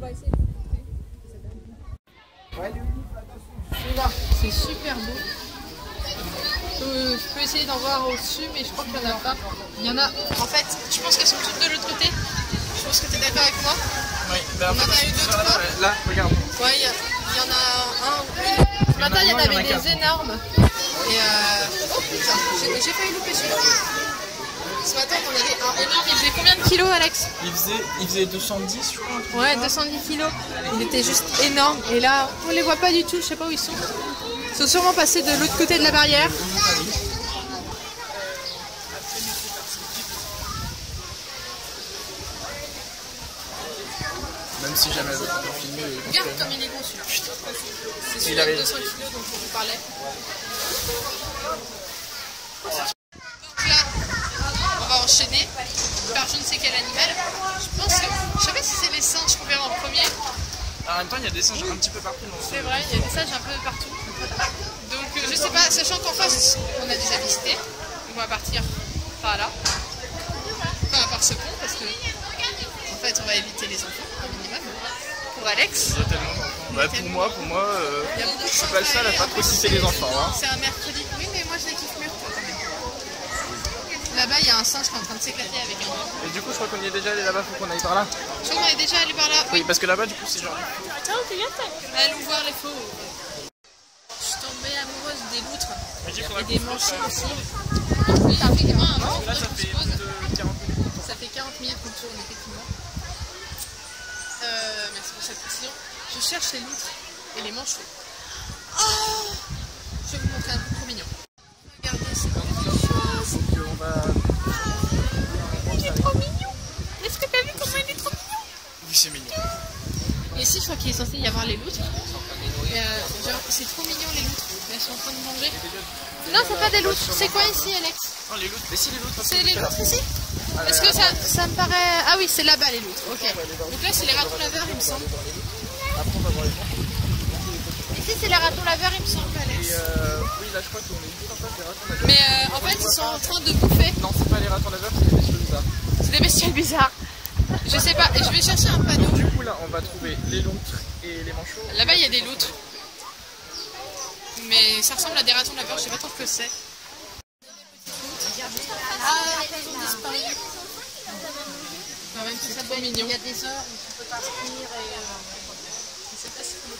va essayer de l'écouter. C'est super beau. Je peux essayer d'en voir au-dessus, mais je crois qu'il n'y en a pas. Il y en a, en fait, je pense qu'elles sont toutes de l'autre côté. Je pense que tu es d'accord avec moi. Oui, ben on en a eu deux, trois. Là, regarde. Ouais, il y en a un ou une. Ce matin, il y en avait des énormes. Et oh putain, j'ai failli louper celui-là. Ce matin, on avait un énorme. Il faisait combien de kilos, Alex? Il faisait 210, je crois. Ouais, 210 kilos. Il était juste énorme. Et là, on les voit pas du tout. Je sais pas où ils sont. Ils sont sûrement passés de l'autre côté de la barrière. Même si jamais elle veut pas filmer. Regarde comme il est gros celui-là. C'est celui-là de 200 kilos dont on vous parlait. Donc là, on va enchaîner par je ne sais quel animal. Je pense que, je sais pas si c'est les singes qu'on verra en premier. En même temps, il y a des singes un petit peu partout. C'est vrai, il y a des singes un peu partout. Donc je sais pas, sachant qu'en face, on a déjà visité. On va partir par là. Enfin, par ce pont, parce que en fait, on va éviter les enfants, au minimum. Pour Alex. Il y a tellement d'enfants. Bah, pour moi, je suis pas le seul à pas trop citer les enfants. Hein. C'est un mercredi. Oui, mais moi je les kiffe mieux que toi quand même. Là-bas, il y a un singe qui est en train de s'éclater avec un. Et du coup, je crois qu'on y est déjà allé là-bas, faut qu'on aille par là. Je crois qu'on est déjà allé par là. Oui, parce que là-bas, du coup, c'est genre. Allons voir les fauves. Je suis tombée amoureuse des loutres. Et des manchots aussi. Ça fait 40 minutes. Ça fait 40 minutes qu'on tourne, effectivement. Merci pour cette précision. Je cherche les loutres et les manchots. Oh, je vais vous montrer un truc trop mignon. Regardez ces petites choses. Il est trop mignon. Est-ce que tu as vu comment il est trop mignon? Oui, c'est mignon. Et ici, je crois qu'il est censé y avoir les loutres. C'est trop mignon les loutres. Elles sont en train de manger. Non, c'est pas des loutres. C'est quoi ici, Alex? Non, les loutres. Mais si, les loutres. C'est les loutres ici? Est-ce que ça me paraît... Ah oui, c'est là-bas les loutres. Ok. Donc là, c'est les ratons laveurs, il me semble. Ici, c'est les ratons laveurs, il me semble, Alex. Oui, là, je crois qu'on est juste en face des ratons laveurs. Mais en fait, ils sont en train de bouffer. Non, c'est pas les ratons laveurs, c'est des bestioles bizarres. C'est des bestioles bizarres. Je sais pas. Et je vais chercher un panneau. Du coup, là, on va trouver les loutres et les manchots. Là-bas, il y a des loutres. Mais ça ressemble à des ratons laveurs, je sais pas trop ce que c'est. Ah, elles ont disparu. Quand même, c'est trop mignon. Il y a des heures où tu peux t'inscrire et... Je sais pas si vous le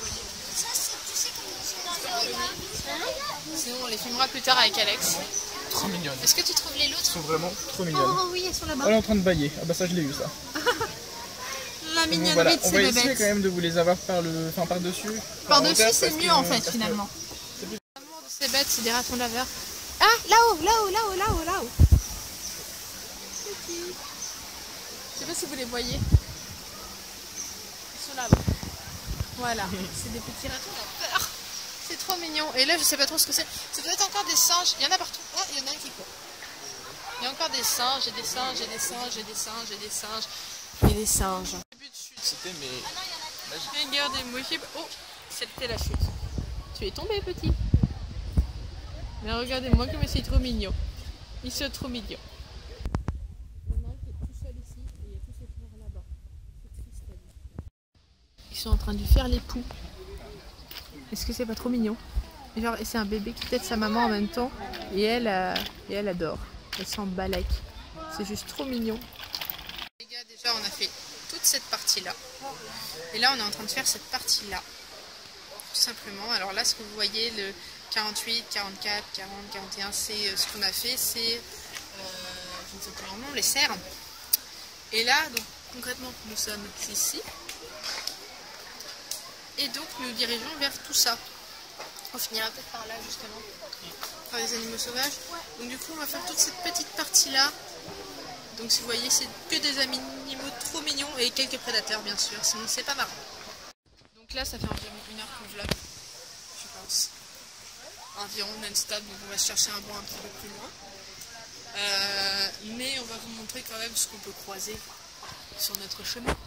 voyez. Sinon, on les filmera plus tard avec Alex. Trop mignonnes. Est-ce que tu trouves les loutres? Elles sont vraiment trop mignonnes. Oh oui, elles sont là-bas. Oh, elle est en train de bailler. Ah bah ça, je l'ai eu, ça. La mignonnerie voilà. de ces On va bébêtes. essayer quand même de vous les avoir par-dessus. Par-dessus, c'est mieux en fait, finalement. L'amour de ces bêtes, c'est des ratons laveurs. Ah, là-haut, là-haut, là-haut, là-haut, là-haut. Petit. Je sais pas si vous les voyez. Ils sont là-bas. Voilà, c'est des petits ratons laveurs. C'est trop mignon. Et là, je sais pas trop ce que c'est. Ça doit être encore des singes. Il y en a partout. Ah, il y en a un qui court. Il y a encore des singes, et des singes, et des singes, et des singes, et des singes, et des singes. C'était mais... Regardez-moi. Oh, c'était la chute. Tu es tombé, petit. Mais regardez-moi comme c'est trop mignon. Ils sont trop mignons. Il y en a un qui est tout seul ici et il y a tous ses frères là-bas. C'est triste à lui. Ils sont en train de lui faire les poux. Est-ce que c'est pas trop mignon? Genre, c'est un bébé qui tète sa maman en même temps et elle adore. Elle s'en balèque. C'est juste trop mignon. Les gars, déjà on a fait toute cette partie-là. Et là on est en train de faire cette partie-là. Tout simplement. Alors là, ce que vous voyez, le 48, 44, 40, 41, c'est ce qu'on a fait, c'est, je ne sais plus leur nom, les cerfs. Et là, donc concrètement, nous sommes ici. Et donc nous dirigeons vers tout ça. On finira peut-être par là justement, par les animaux sauvages. Donc du coup, on va faire toute cette petite partie-là. Donc si vous voyez, c'est que des animaux trop mignons et quelques prédateurs bien sûr, sinon c'est pas marrant. Donc là, ça fait environ 1 heure qu'on vlog, je pense. Environ non-stop, donc on va chercher un banc un petit peu plus loin. Mais on va vous montrer quand même ce qu'on peut croiser sur notre chemin.